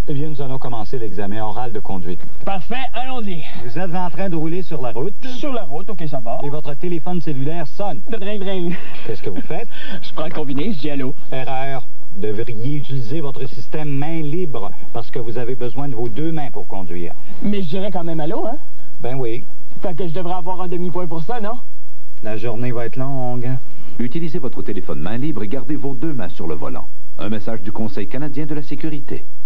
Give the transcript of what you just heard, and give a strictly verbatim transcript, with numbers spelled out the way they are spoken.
Eh bien, nous allons commencer l'examen oral de conduite. Parfait, allons-y. Vous êtes en train de rouler sur la route. Sur la route, ok, ça va. Et votre téléphone cellulaire sonne. Dring, dring. Qu'est-ce que vous faites? Je prends le combiné, je dis allô. Erreur. Vous devriez utiliser votre système main libre parce que vous avez besoin de vos deux mains pour conduire. Mais je dirais quand même allô, hein? Ben oui. Fait que je devrais avoir un demi-point pour ça, non? La journée va être longue. Utilisez votre téléphone main libre et gardez vos deux mains sur le volant. Un message du Conseil canadien de la sécurité.